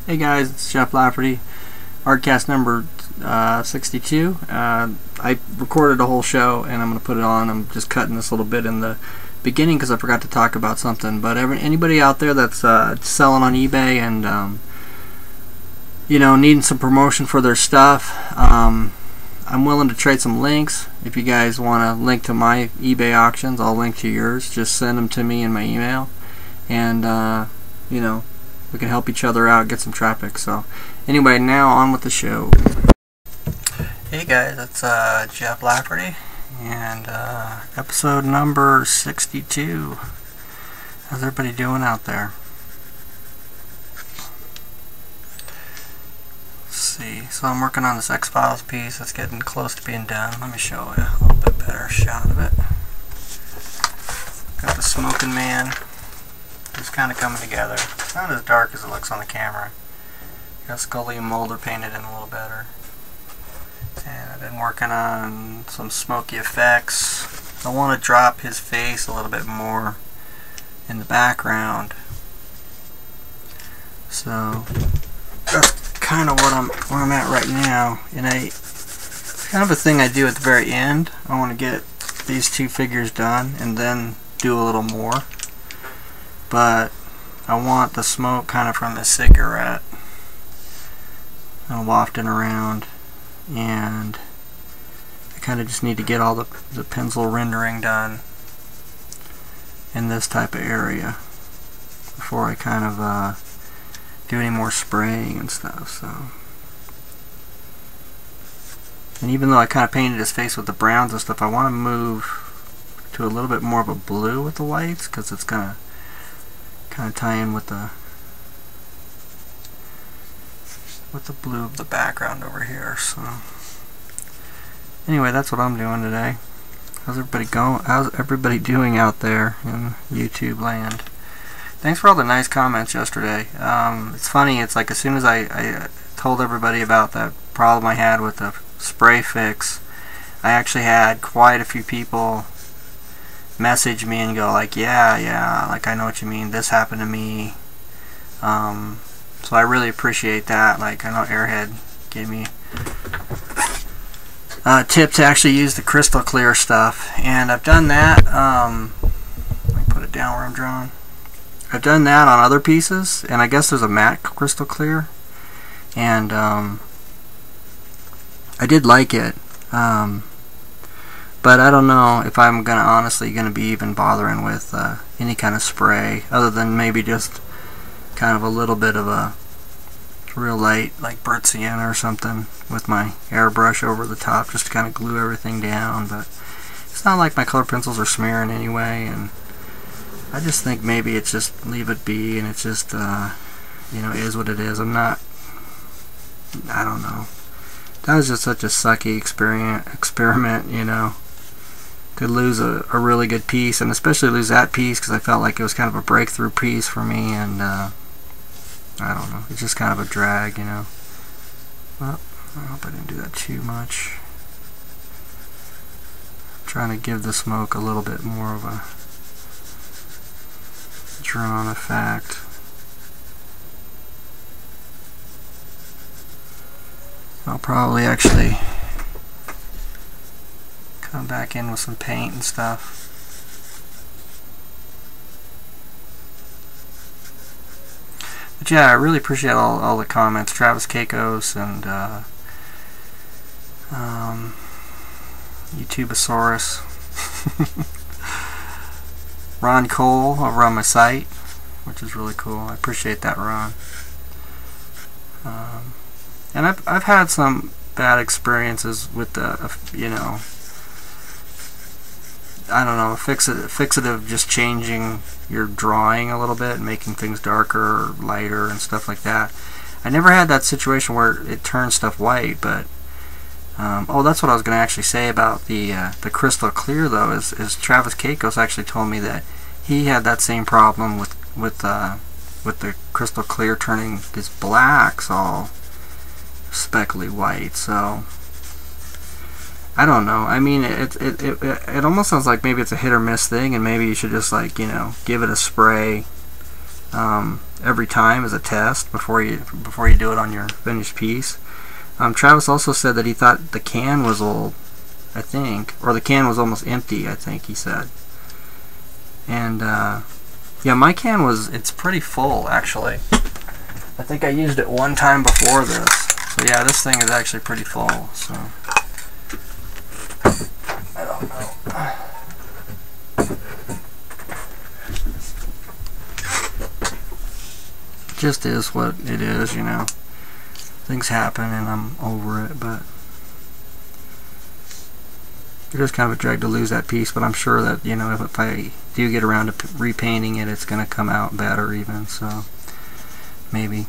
Hey guys, it's Jeff Lafferty, Artcast number 62. I recorded a whole show and I'm going to put it on. I'm just cutting this little bit in the beginning because I forgot to talk about something. But anybody out there that's selling on eBay and needing some promotion for their stuff, I'm willing to trade some links. If you guys want to link to my eBay auctions, I'll link to yours. Just send them to me in my email, and we can help each other out, get some traffic. So anyway, now on with the show. Hey guys, it's Jeff Lafferty, and episode number 62. How's everybody doing out there? Let's see. So I'm working on this X-Files piece. It's getting close to being done. Let me show you a little bit better shot of it. Got the smoking man. It's kind of coming together. It's not as dark as it looks on the camera. Got Scully and Mulder painted in a little better. And I've been working on some smoky effects. I want to drop his face a little bit more in the background. So that's kind of where I'm at right now. And kind of a thing I do at the very end. I want to get these two figures done and then do a little more. But I want the smoke kind of from the cigarette wafting around, and I kind of just need to get all the pencil rendering done in this type of area before I kind of do any more spraying and stuff. So, and even though I kind of painted his face with the browns and stuff, I want to move to a little bit more of a blue with the whites, because it's gonna kind of tie in with the blue of the background over here. So anyway, that's what I'm doing today. How's everybody doing out there in YouTube land? Thanks for all the nice comments yesterday. It's funny, it's like as soon as I told everybody about that problem I had with the spray fix, I actually had quite a few people message me and go like, yeah, like I know what you mean, this happened to me. So I really appreciate that. Like, I know Airhead gave me a tip to actually use the crystal clear stuff, and I've done that. Let me put it down where I'm drawing. I've done that on other pieces, and I guess there's a matte crystal clear, and I did like it. But I don't know if I'm honestly gonna be even bothering with any kind of spray, other than maybe just kind of a little bit of a real light, like burnt sienna or something, with my airbrush over the top, just to kind of glue everything down. But it's not like my color pencils are smearing anyway, and I just think maybe it's just leave it be, and it's just is what it is. I don't know. That was just such a sucky experiment, Could lose a really good piece, and especially lose that piece, because I felt like it was kind of a breakthrough piece for me, and I don't know, it's just kind of a drag, Well, I hope I didn't do that too much. I'm trying to give the smoke a little bit more of a drawn effect. I'll probably actually come back in with some paint and stuff. But yeah, I really appreciate all the comments. Travis Kakos and YouTubeosaurus. Ron Cole over on my site, which is really cool. I appreciate that, Ron. And I've had some bad experiences with the I don't know, fixative, just changing your drawing a little bit and making things darker or lighter and stuff like that. I never had that situation where it turns stuff white, but oh, that's what I was going to actually say about the crystal clear, though, is Travis Kakos actually told me that he had that same problem with the crystal clear turning his blacks all speckly white. So I don't know. I mean, it almost sounds like maybe it's a hit or miss thing, and maybe you should just, like, give it a spray every time as a test before you do it on your finished piece. Travis also said that he thought the can was old, I think, or the can was almost empty, I think he said. And yeah, my can it's pretty full actually. I think I used it one time before this. So yeah, this thing is actually pretty full. So I don't know. Just is what it is, you know. Things happen and I'm over it, but it is kind of a drag to lose that piece, but I'm sure that, you know, if I do get around to repainting it, it's going to come out better even, so maybe.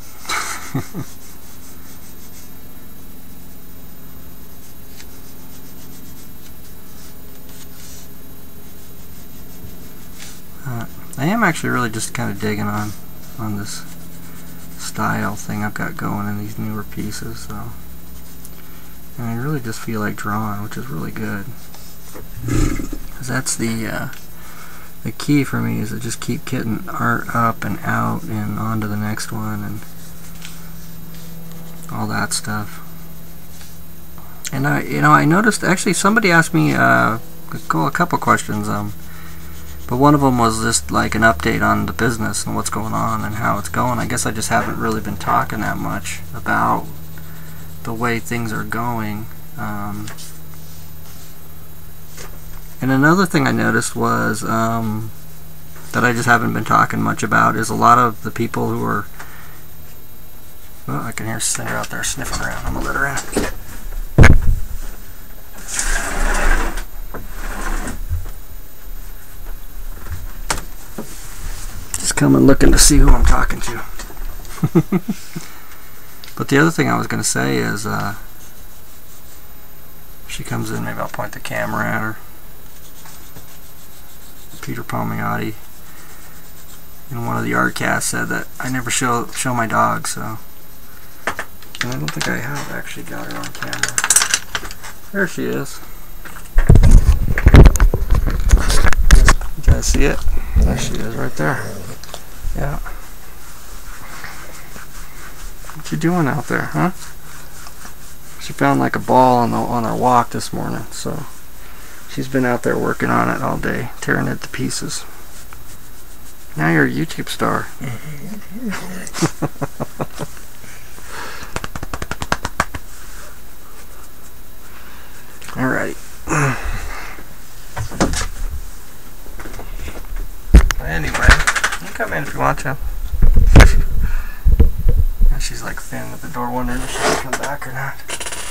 I am actually really just kind of digging on this style thing I've got going in these newer pieces, so, and I really just feel like drawing, which is really good, because that's the key for me, is to just keep getting art up and out and on to the next one and all that stuff. And I noticed actually somebody asked me a couple questions, but one of them was just like an update on the business and what's going on and how it's going. I guess I just haven't really been talking that much about the way things are going. And another thing I noticed was that I just haven't been talking much about is a lot of the people who are, well, I can hear Cinder out there sniffing around. I'm gonna let her in. Coming looking to see who I'm talking to. But the other thing I was going to say is she comes in, maybe I'll point the camera at her. Peter Palmiotti in one of the Artcast said that I never show my dog, so, and I don't think I have actually got her on camera. There she is. You guys see it? There she is right there. Yeah. What you doing out there, huh? She found like a ball on our walk this morning, so she's been out there working on it all day, tearing it to pieces. Now you're a YouTube star. Alrighty. Anyway. Come in if you want to. And she's like standing at the door wondering if she can come back or not.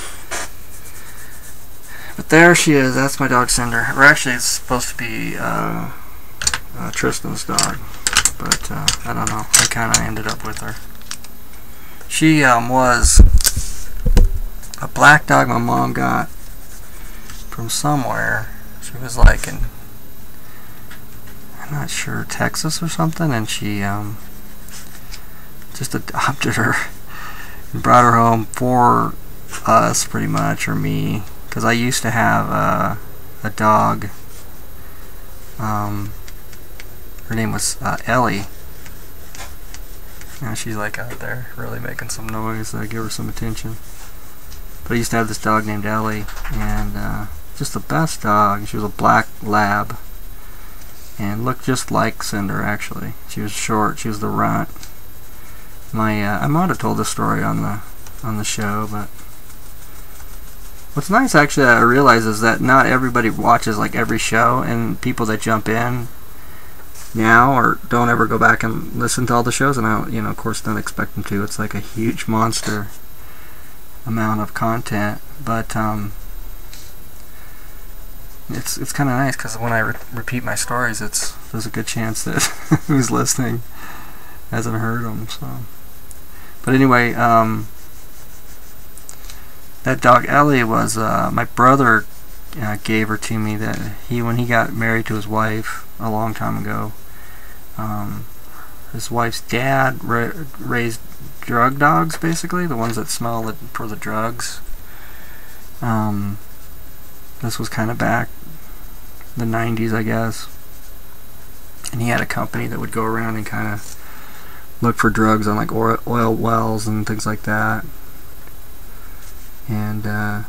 But there she is. That's my dog Cinder. Or actually it's supposed to be Tristan's dog. But I don't know. I kind of ended up with her. She was a black dog my mom got from somewhere. She was like in, I'm not sure, Texas or something, and she just adopted her and brought her home for us, pretty much, or me, because I used to have a dog. Her name was Ellie. Now she's like out there really making some noise, so I give her some attention. But I used to have this dog named Ellie, and just the best dog. She was a black lab. And looked just like Cinder, actually. She was short. She was the runt. I might have told this story on the show, but what's nice, actually, that I realize is that not everybody watches like every show, and people that jump in now or don't ever go back and listen to all the shows, and I, of course, don't expect them to. It's like a huge monster amount of content, but it's kind of nice, because when I repeat my stories, there's a good chance that who's listening hasn't heard them. So, but anyway, that dog Ellie was my brother gave her to me. That when he got married to his wife a long time ago, his wife's dad raised drug dogs, basically the ones that smell for the drugs. This was kind of back the 90s, I guess. And he had a company that would go around and kind of look for drugs on like oil wells and things like that. And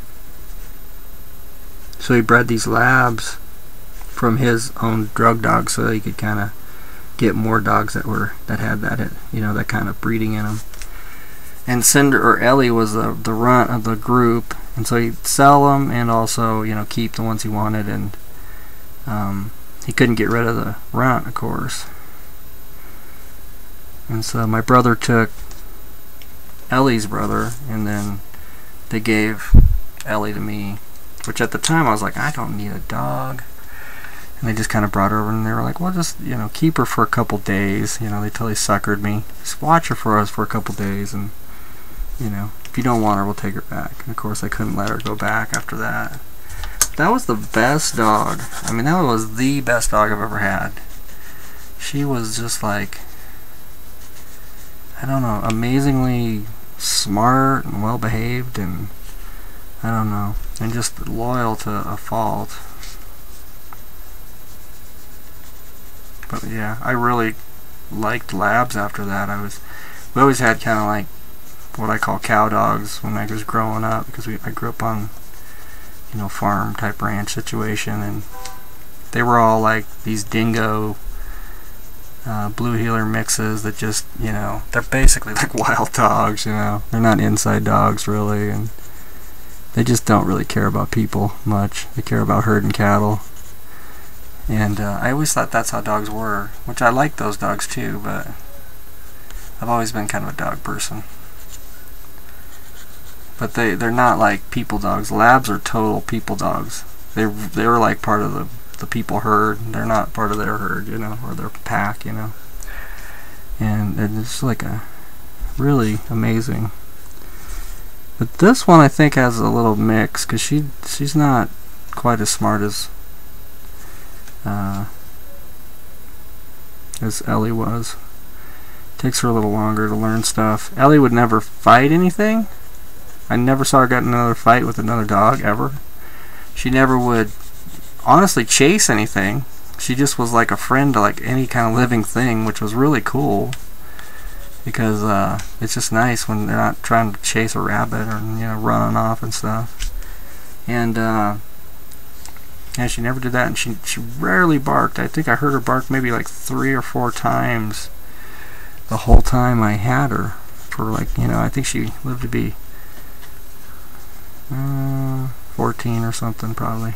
so he bred these labs from his own drug dogs, so he could kind of get more dogs that had that, you know, that kind of breeding in them. And Cinder, or Ellie, was the runt of the group, and so he'd sell them and also, you know, keep the ones he wanted. And he couldn't get rid of the runt, of course. And so my brother took Ellie's brother, and then they gave Ellie to me, which at the time I was like, I don't need a dog. And they just kind of brought her over, and they were like, well, just, you know, keep her for a couple days. You know, they totally suckered me. Just watch her for us for a couple days, and, you know, if you don't want her, we'll take her back. And of course, I couldn't let her go back after that. That was the best dog. I mean, that was the best dog I've ever had. She was just like, I don't know, amazingly smart and well behaved, and I don't know, and just loyal to a fault. But yeah, I really liked labs after that. We always had kind of like what I call cow dogs when I was growing up, because I grew up on, you know, farm type ranch situation, and they were all like these dingo blue heeler mixes that just, you know, they're basically like wild dogs, you know. They're not inside dogs really, and they just don't really care about people much. They care about herding cattle. And I always thought that's how dogs were, which I like those dogs too, but I've always been kind of a dog person. But they're not like people dogs. Labs are total people dogs. They were like part of the people herd. They're not part of their herd, you know, or their pack, you know. And it's like a really amazing. But this one I think has a little mix, because she's not quite as smart as Ellie was. Takes her a little longer to learn stuff. Ellie would never fight anything. I never saw her get in another fight with another dog ever. She never would honestly chase anything. She just was like a friend to like any kind of living thing, which was really cool, because it's just nice when they're not trying to chase a rabbit or, you know, running off and stuff. And yeah, she never did that, and she rarely barked. I think I heard her bark maybe like 3 or 4 times the whole time I had her, for like, you know, I think she lived to be 14 or something probably.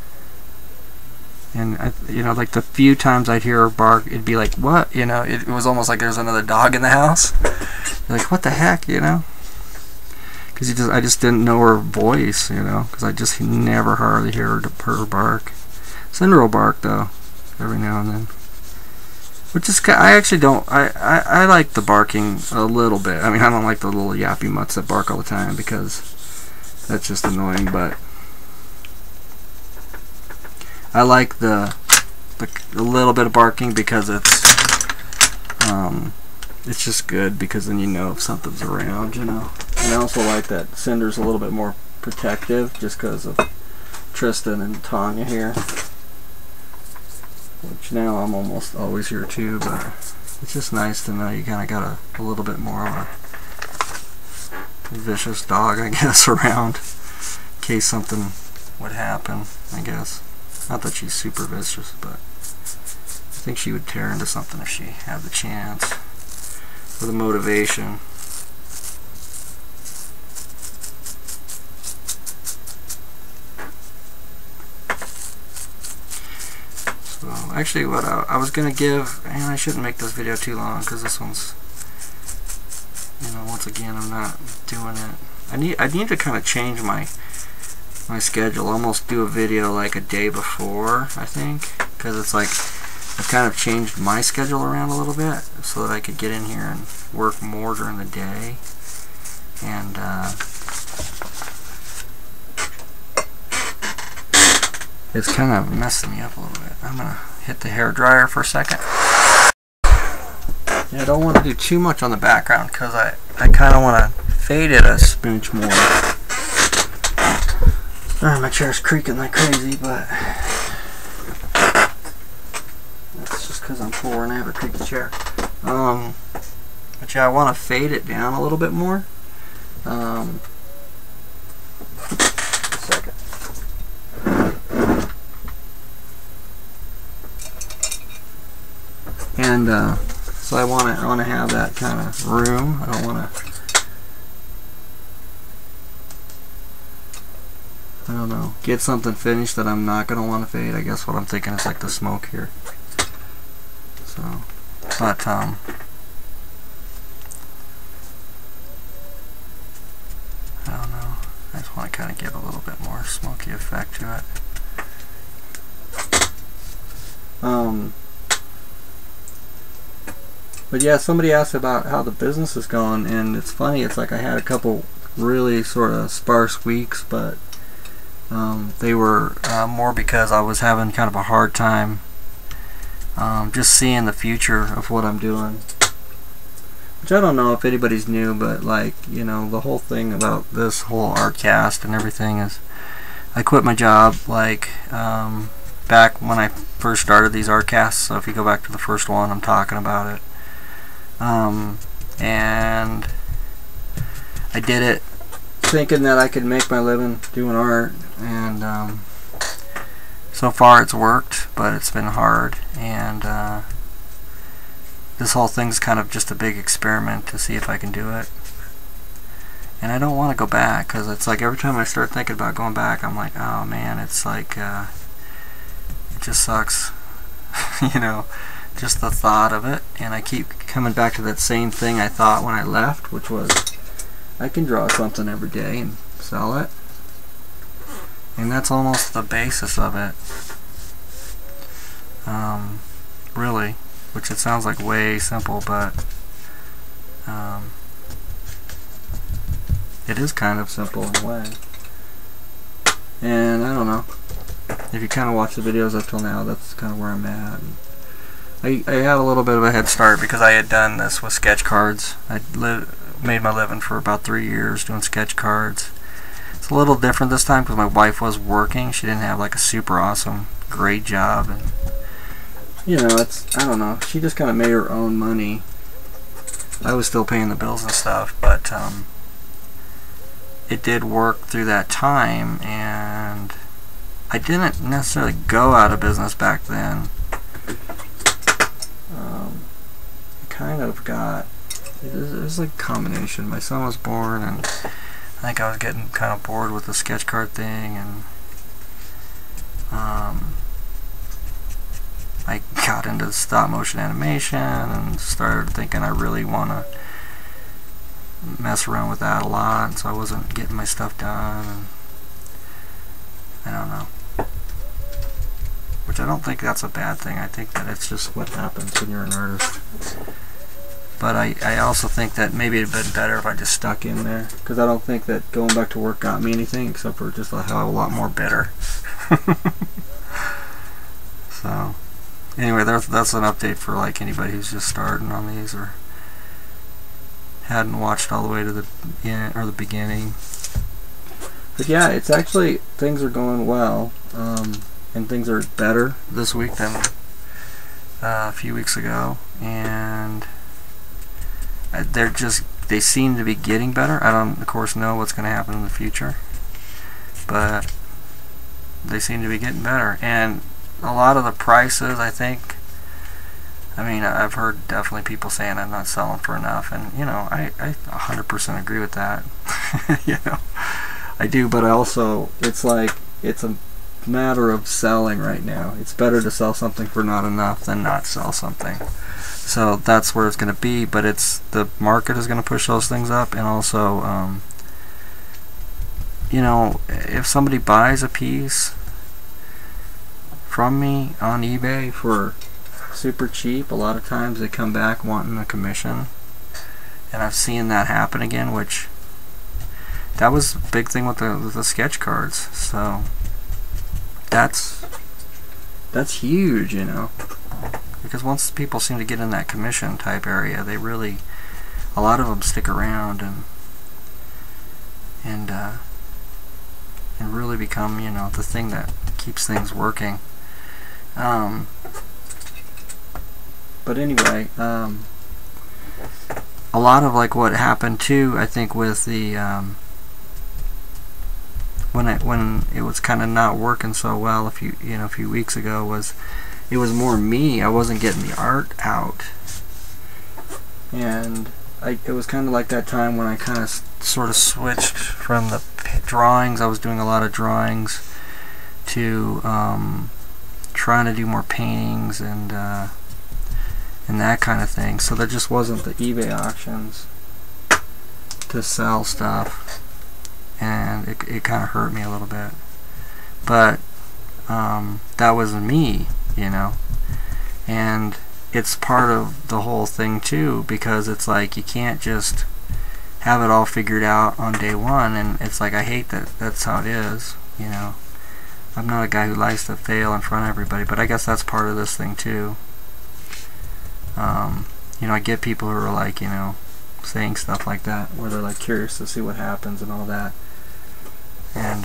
And you know, like the few times I'd hear her bark, it'd be like, what? You know, it was almost like there's another dog in the house. You're like, what the heck, you know? Because I just didn't know her voice, you know, because I just never hardly hear her bark. Cinder will bark though, every now and then. Which is, I actually don't, I like the barking a little bit. I mean, I don't like the little yappy mutts that bark all the time, because that's just annoying, but I like the little bit of barking, because it's just good, because then you know if something's around, you know. And I also like that Cinder's a little bit more protective, just because of Tristan and Tanya here, which now I'm almost always here too. But it's just nice to know you kind of got a little bit more of a vicious dog, I guess, around in case something would happen, I guess. Not that she's super vicious, but I think she would tear into something if she had the chance, or the motivation. So actually, what I was gonna give, and I shouldn't make this video too long, because this one's, you know, once again, I'm not doing it. I need to kind of change my schedule. Almost do a video like a day before, I think, because it's like I've kind of changed my schedule around a little bit so that I could get in here and work more during the day. And it's kind of messing me up a little bit. I'm gonna hit the hair dryer for a second. Yeah, I don't want to do too much on the background, because I kind of want to fade it a smidge more. My chair's creaking like crazy, but that's just because I'm poor and I have a creaky chair. But yeah, I want to fade it down a little bit more. A second. And so I want to have that kind of room. I don't want to. I don't know. Get something finished that I'm not gonna want to fade. I guess what I'm thinking is like the smoke here. So, but I don't know. I just want to kind of give a little bit more smoky effect to it. But yeah, somebody asked about how the business is going, and it's funny. It's like I had a couple really sort of sparse weeks, but they were more because I was having kind of a hard time just seeing the future of what I'm doing. Which I don't know if anybody's new, but like, you know, the whole thing about this whole Artcast and everything is I quit my job like back when I first started these Artcasts. So if you go back to the first one, I'm talking about it. And I did it thinking that I could make my living doing art, and so far it's worked, but it's been hard, and this whole thing's kind of just a big experiment to see if I can do it. And I don't want to go back, because it's like every time I start thinking about going back, I'm like, oh man, it's like it just sucks. You know, just the thought of it. And I keep coming back to that same thing I thought when I left, which was I can draw something every day and sell it. And that's almost the basis of it. Really. Which it sounds like way simple, but it is kind of simple in a way. And I don't know. If you kind of watch the videos up till now, that's kind of where I'm at. And I had a little bit of a head start because I had done this with sketch cards. I made my living for about 3 years doing sketch cards. It's a little different this time because my wife was working. She didn't have like a super awesome, great job, and you know, I don't know. She just kind of made her own money. I was still paying the bills and stuff, but it did work through that time, and I didn't necessarily go out of business back then. I kind of got, it was like a combination. My son was born, and I think I was getting kind of bored with the sketch card thing, and I got into stop motion animation and started thinking I really want to mess around with that a lot, and so I wasn't getting my stuff done, and I don't know. Which I don't think that's a bad thing. I think that it's just what happens when you're an artist. But I also think that maybe it'd been better if I just stuck in there, because I don't think that going back to work got me anything except for just a hell of a lot more bitter. So anyway, that's an update for like anybody who's just starting on these or hadn't watched all the way to the end or the beginning. But yeah, it's actually, things are going well, and things are better this week than a few weeks ago, and they seem to be getting better. I don't, of course, know what's going to happen in the future, but they seem to be getting better. And a lot of the prices, I think, I mean, I've heard definitely people saying I'm not selling for enough, and you know, I 100% agree with that. You know, I do, but I also, it's like, it's a matter of selling right now. It's better to sell something for not enough than not sell something. So that's where it's going to be, but it's, the market is going to push those things up, and also, you know, if somebody buys a piece from me on eBay for super cheap, a lot of times they come back wanting a commission, and I've seen that happen again, which that was a big thing with the sketch cards. So that's huge, you know, because once people seem to get in that commission type area, they really, a lot of them stick around and really become, you know, the thing that keeps things working. But anyway, a a lot of like what happened too, I think, with the when it was kind of not working so well a few weeks ago, was it was more me. I wasn't getting the art out, and it was kind of like that time when I kind of sort of switched from the drawings. I was doing a lot of drawings to trying to do more paintings and that kind of thing. So there just wasn't the eBay auctions to sell stuff, and it kind of hurt me a little bit. But that wasn't me, you know. And it's part of the whole thing too, because it's like you can't just have it all figured out on day one, and it's like I hate that that's how it is, you know. I'm not a guy who likes to fail in front of everybody, but I guess that's part of this thing too. You know, I get people who are like, you know, saying stuff like that, where they're like curious to see what happens and all that, and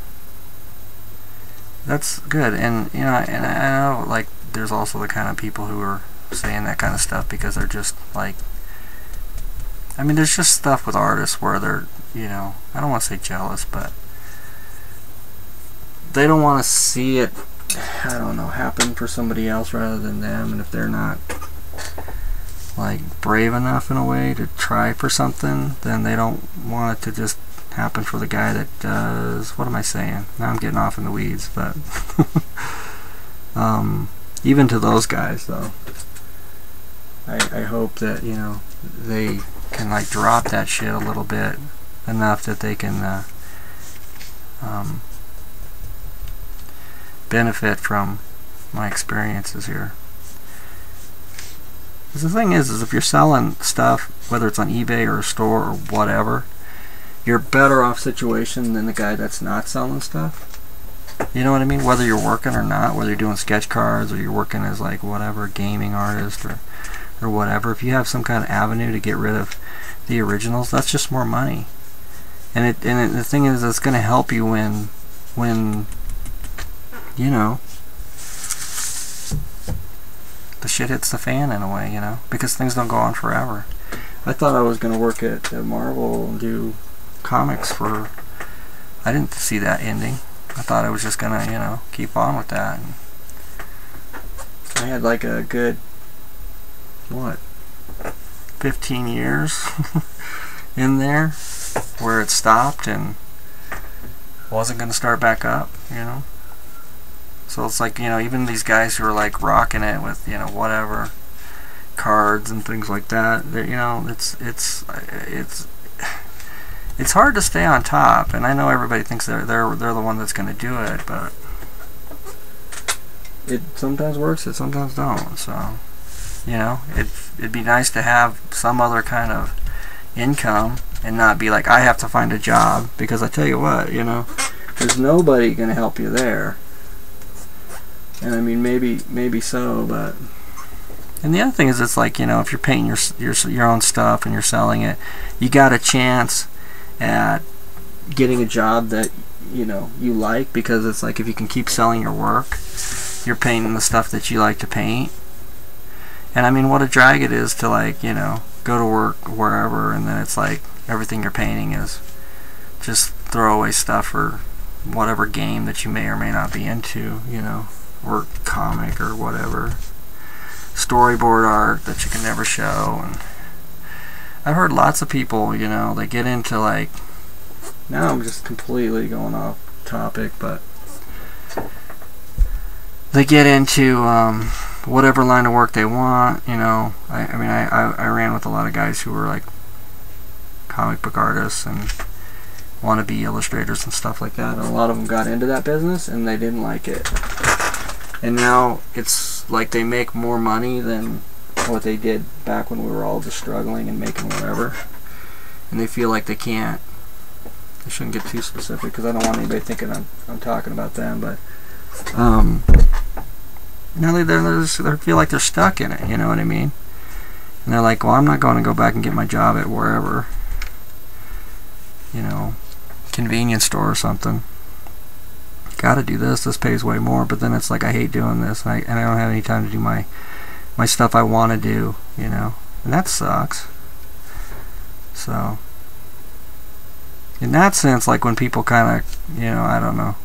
that's good. And you know, and I know like there's also the kind of people who are saying that kind of stuff because they're just like, I mean, there's just stuff with artists where they're, you know, I don't want to say jealous, but they don't want to see it, I don't know, happen for somebody else rather than them. And if they're not like brave enough in a way to try for something, then they don't want it to just happen for the guy that does. What am I saying? Now I'm getting off in the weeds, but even to those guys though, I hope that, you know, they can like drop that shit a little bit enough that they can benefit from my experiences here. Because the thing is if you're selling stuff, whether it's on eBay or a store or whatever, you're better off situation than the guy that's not selling stuff. You know what I mean? Whether you're working or not, whether you're doing sketch cards or you're working as like whatever, gaming artist or whatever, if you have some kind of avenue to get rid of the originals, that's just more money. And the thing is, it's going to help you when you know, the shit hits the fan in a way, you know, because things don't go on forever. I thought I was going to work at Marvel and do comics for, I didn't see that ending. I thought I was just going to, you know, keep on with that. And I had like a good, what, 15 years in there where it stopped and wasn't going to start back up, you know. So it's like, you know, even these guys who are like rocking it with, you know, whatever cards and things like that, you know, it's hard to stay on top. And I know everybody thinks they're the one that's going to do it, but it sometimes works, it sometimes don't. So, you know, it'd be nice to have some other kind of income and not be like, I have to find a job, because I tell you what, you know, there's nobody going to help you there. And I mean, maybe so, but, and the other thing is, it's like, you know, if you're painting your own stuff and you're selling it, you got a chance at getting a job that, you know, you like, because it's like if you can keep selling your work, you're painting the stuff that you like to paint. And I mean, what a drag it is to, like, you know, go to work wherever and then it's like everything you're painting is just throwaway stuff for whatever game that you may or may not be into, you know, or comic or whatever, storyboard art that you can never show. And I've heard lots of people, you know, they get into, like, now I'm just completely going off topic, but they get into whatever line of work they want, you know. I mean, I ran with a lot of guys who were like comic book artists and wannabe illustrators and stuff like that, and a lot of them got into that business and they didn't like it. And now it's like they make more money than what they did back when we were all just struggling and making whatever. And they feel like they can't. I shouldn't get too specific because I don't want anybody thinking I'm talking about them, but now they feel like they're stuck in it, you know what I mean? And they're like, well, I'm not going to go back and get my job at wherever, you know, convenience store or something. Gotta do this, this pays way more, but then it's like I hate doing this, and I don't have any time to do my stuff I want to do, you know, and that sucks. So in that sense, like when people kind of, I don't know.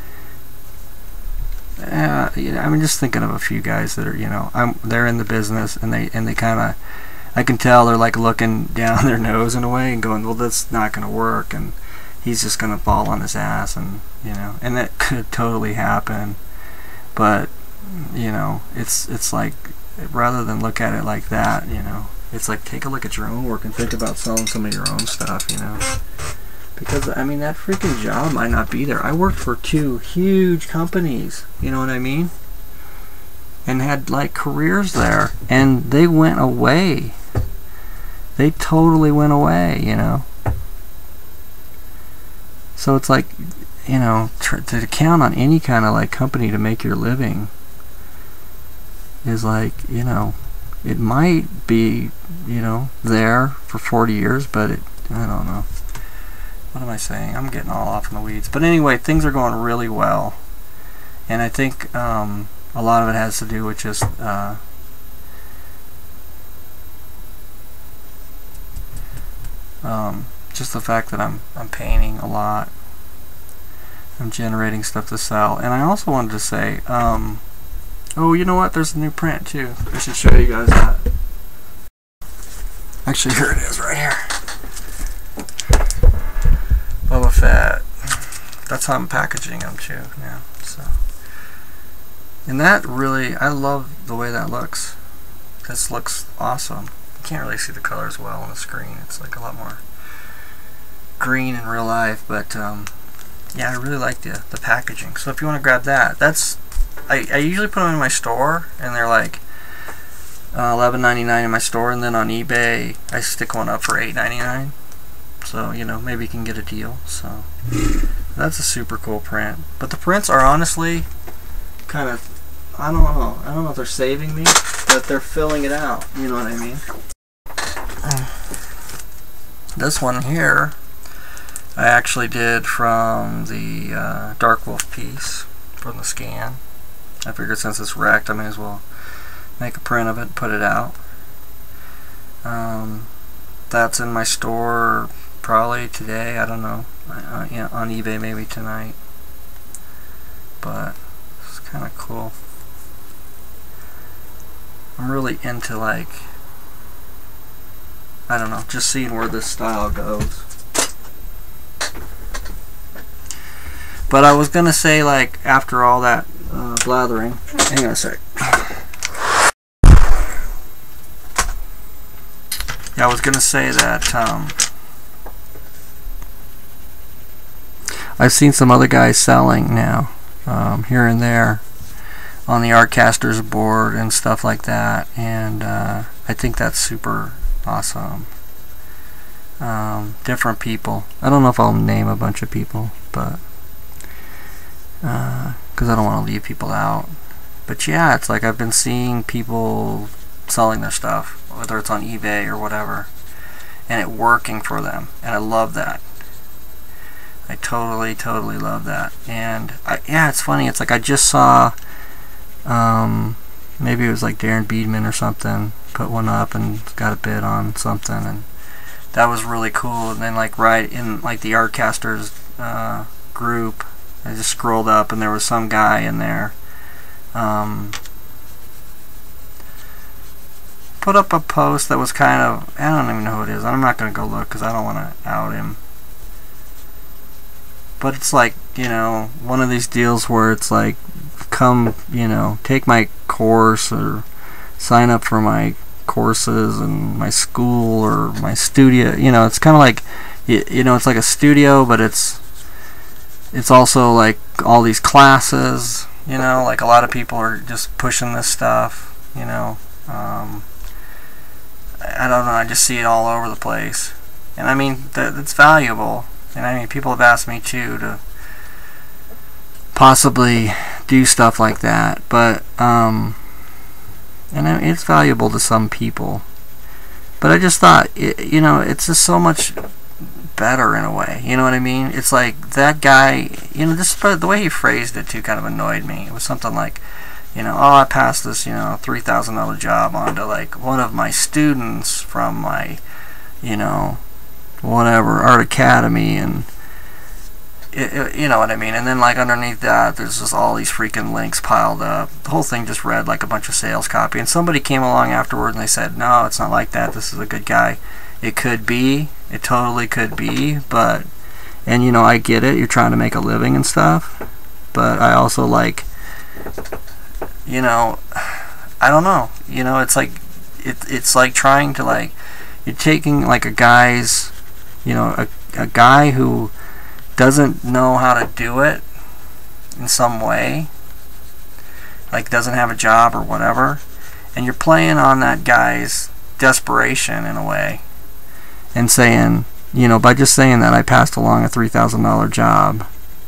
I'm just thinking of a few guys that are, they're in the business, and they kind of, I can tell they're like looking down their nose in a way and going, well, that's not going to work, and he's just going to fall on his ass, and and that could totally happen. But it's like, rather than look at it like that, it's like, take a look at your own work and think about selling some of your own stuff, because I mean, that freaking job might not be there. I worked for 2 huge companies, you know what I mean, and had like careers there, and they went away. They totally went away, so it's like, to count on any kind of like company to make your living is like, it might be, there for 40 years, but I don't know. What am I saying? I'm getting all off in the weeds. But anyway, things are going really well. And I think a lot of it has to do with just the fact that I'm painting a lot. I'm generating stuff to sell. And I also wanted to say, oh, you know what? There's a new print too. I should show you guys that. Actually, here it is, right here. Boba Fett. That's how I'm packaging them too now. So, and that really, I love the way that looks. This looks awesome. You can't really see the colors well on the screen. It's like a lot more green in real life, but yeah, I really like the packaging. So if you want to grab that, I usually put them in my store, and they're like $11.99 in my store, and then on eBay I stick one up for $8.99. So maybe you can get a deal. So that's a super cool print. But the prints are honestly kind of, I don't know if they're saving me, but they're filling it out. You know what I mean? This one here I actually did from the Dark Wolf piece from the scan. I figured since it's wrecked, I may as well make a print of it and put it out. That's in my store probably today. I don't know. On eBay maybe tonight. But it's kind of cool. I'm really into, like, I don't know, just seeing where this style goes. But I was gonna say, like, after all that blathering, hang on a sec. Yeah, I was gonna say that I've seen some other guys selling now, here and there, on the Artcasters board and stuff like that, and I think that's super awesome. Different people. I don't know if I'll name a bunch of people, but because I don't want to leave people out. But yeah, it's like I've been seeing people selling their stuff, whether it's on eBay or whatever, and it working for them, and I love that. I totally love that. And yeah, it's funny, it's like I just saw maybe it was like Darren Beedman or something put one up and got a bid on something, and that was really cool. And then like right in like the Artcasters group, I just scrolled up and there was some guy in there put up a post that was kind of, I don't even know who it is. I'm not going to go look because I don't want to out him. But it's like, one of these deals where it's like, come, take my course or sign up for my courses and my school or my studio. It's kind of like, it's like a studio, but it's also like all these classes, like a lot of people are just pushing this stuff, I don't know, I just see it all over the place. And I mean, that's valuable. And I mean, people have asked me too to possibly do stuff like that. But, and I mean, it's valuable to some people. But I just thought, it's just so much better in a way. You know what I mean? It's like that guy, the way he phrased it too kind of annoyed me. It was something like, oh, I passed this, $3,000 job on to like one of my students from my, whatever, Art Academy, and you know what I mean. And then like underneath that, there's just all these freaking links piled up. The whole thing just read like a bunch of sales copy. And somebody came along afterward and they said, no, it's not like that. This is a good guy. It could be. It totally could be. But, and you know, I get it. You're trying to make a living and stuff. But I also like, you know, I don't know. You know, it's like, it's like trying to like, you're taking like a guy's, you know, a guy who doesn't know how to do it in some way, like doesn't have a job or whatever, and you're playing on that guy's desperation in a way, and saying, you know, by just saying that I passed along a $3,000 job,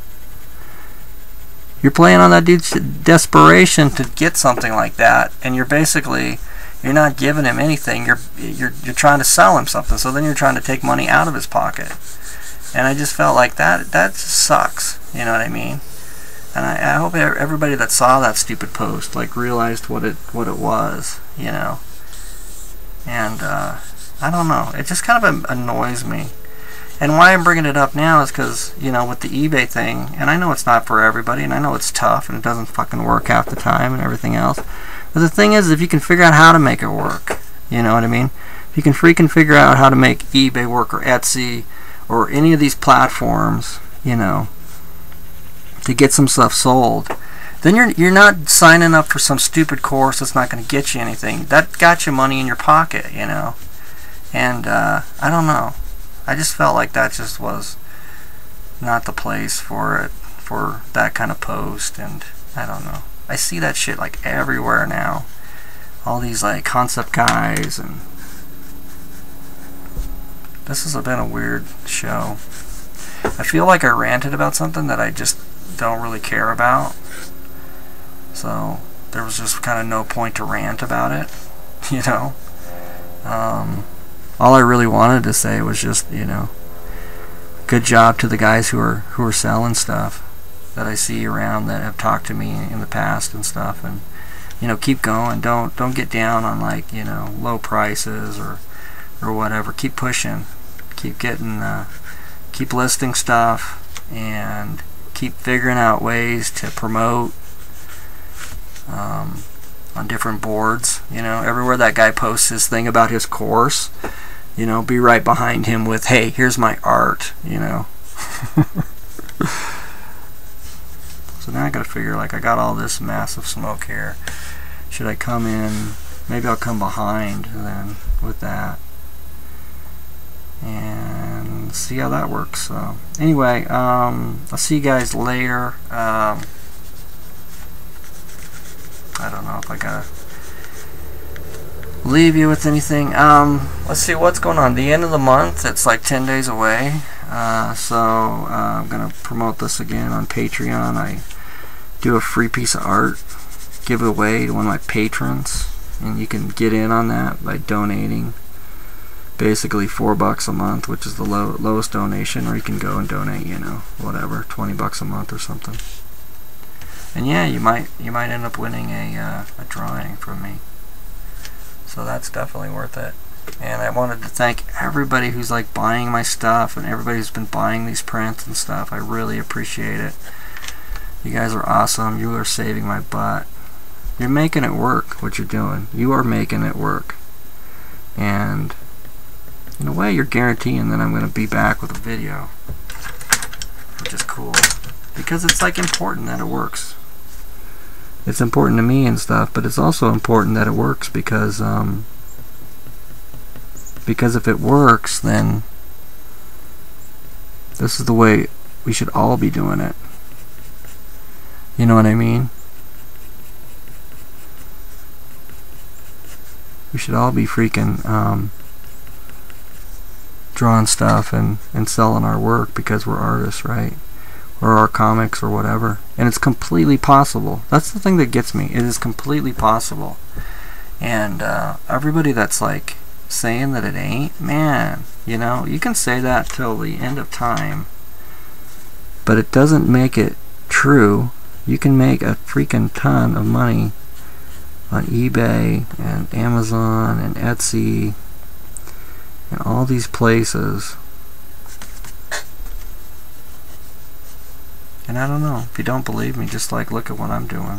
you're playing on that dude's desperation to get something like that, and you're basically, you're not giving him anything. You're trying to sell him something, so then you're trying to take money out of his pocket. And I just felt like that just sucks, you know what I mean? And I hope everybody that saw that stupid post like realized what it was, you know. And I don't know, it just kind of annoys me. And why I'm bringing it up now is because, you know, with the eBay thing, and I know it's not for everybody, and I know it's tough, and it doesn't fucking work half the time and everything else. But the thing is, if you can figure out how to make it work, you know what I mean? If you can freaking figure out how to make eBay work, or Etsy, or any of these platforms, you know, to get some stuff sold, then you're not signing up for some stupid course that's not going to get you anything. That got you money in your pocket, you know. And I don't know. I just felt like that just was not the place for it, for that kind of post. And I don't know. I see that shit like everywhere now. All these like concept guys, and this has been a weird show. I feel like I ranted about something that I just don't really care about. So there was just kind of no point to rant about it, you know. All I really wanted to say was just, you know, good job to the guys who are selling stuff that I see around that have talked to me in the past and stuff. And, you know, keep going. Don't get down on, like, you know, low prices or whatever. Keep pushing. Keep getting, keep listing stuff, and keep figuring out ways to promote on different boards. You know, everywhere that guy posts his thing about his course, you know, be right behind him with, hey, here's my art, you know. So now I gotta figure, like, I got all this massive smoke here. Should I come in? Maybe I'll come behind then with that and see how that works. So anyway, I'll see you guys later. I don't know if I gotta leave you with anything. Let's see what's going on. The end of the month, it's like 10 days away. So I'm gonna promote this again on Patreon. I do a free piece of art, give it away to one of my patrons, and you can get in on that by donating basically $4 a month, which is the lowest donation, or you can go and donate, you know, whatever, $20 a month or something. And yeah, you might end up winning a drawing from me. So that's definitely worth it. And I wanted to thank everybody who's like buying my stuff, and everybody who's been buying these prints and stuff. I really appreciate it. You guys are awesome. You are saving my butt. You're making it work, what you're doing. You are making it work. And in a way, you're guaranteeing that I'm going to be back with a video, which is cool, because it's like important that it works. It's important to me and stuff, but it's also important that it works because if it works, then this is the way we should all be doing it. You know what I mean? We should all be freaking drawing stuff and selling our work because we're artists, right? Or our comics or whatever. And it's completely possible. That's the thing that gets me. It is completely possible. And everybody that's like saying that it ain't, man, you know, you can say that till the end of time, but it doesn't make it true. You can make a freaking ton of money on eBay and Amazon and Etsy and all these places And I don't know, if you don't believe me, just like look at what I'm doing.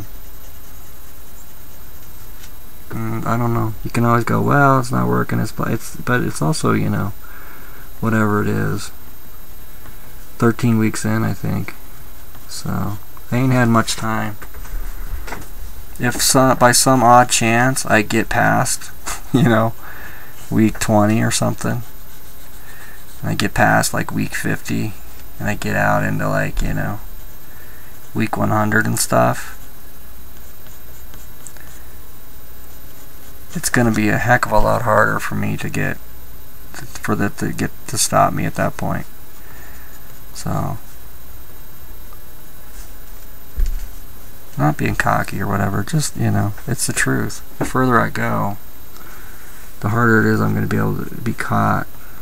I don't know, you can always go, well, it's not working, but it's also, you know, whatever it is, 13 weeks in, I think. So I ain't had much time. If by some odd chance I get past, you know, week 20 or something, and I get past like week 50, and I get out into like, you know, week 100 and stuff, it's gonna be a heck of a lot harder for me to get to stop me at that point. So, not being cocky or whatever, just, you know, it's the truth. The further I go, the harder it is I'm going to be able to be caught.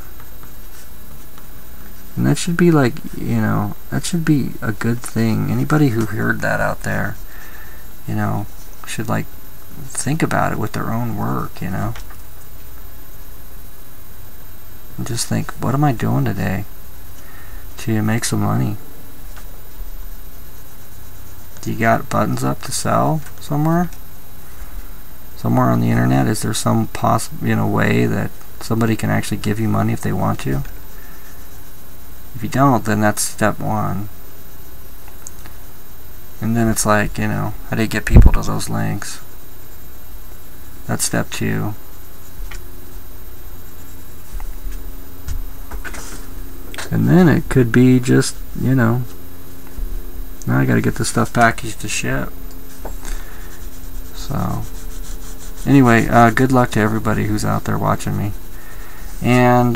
And that should be like, you know, that should be a good thing. Anybody who heard that out there, you know, should like think about it with their own work, you know. And just think, what am I doing today to make some money? Do you got buttons up to sell somewhere? Somewhere on the internet? Is there some possible, you know, way that somebody can actually give you money if they want to? If you don't, then that's step one. And then it's like, you know, how do you get people to those links? That's step two. And then it could be just, you know, now I gotta get this stuff packaged to ship. So, anyway, good luck to everybody who's out there watching me. And,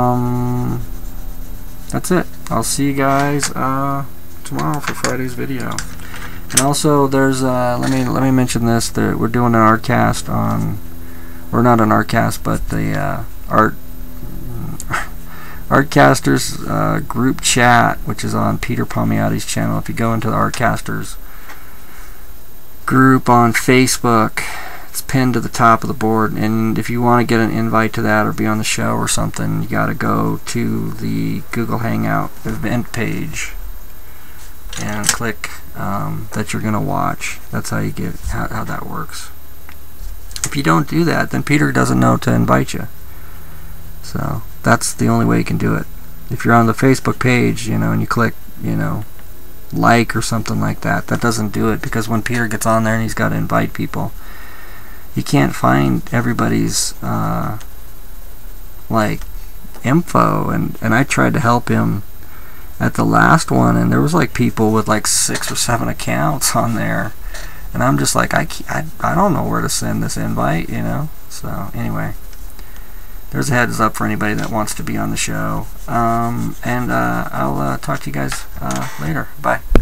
that's it. I'll see you guys, tomorrow for Friday's video. And also, there's, let me mention this, we're doing an Artcast on, or not an Artcast, but the, Artcasters group chat, which is on Peter Palmiotti's channel. If you go into the Artcasters group on Facebook, it's pinned to the top of the board, and if you want to get an invite to that or be on the show or something, you got to go to the Google Hangout event page and click that you're going to watch. That's how you get how that works. If you don't do that, then Peter doesn't know to invite you. So that's the only way you can do it. If you're on the Facebook page, you know, and you click, you know, like or something like that, that doesn't do it, because when Peter gets on there and he's got to invite people, you can't find everybody's like info, and I tried to help him at the last one, and there was like people with like 6 or 7 accounts on there, and I'm just like, I don't know where to send this invite, you know. So anyway, there's a heads up for anybody that wants to be on the show. And I'll talk to you guys later. Bye.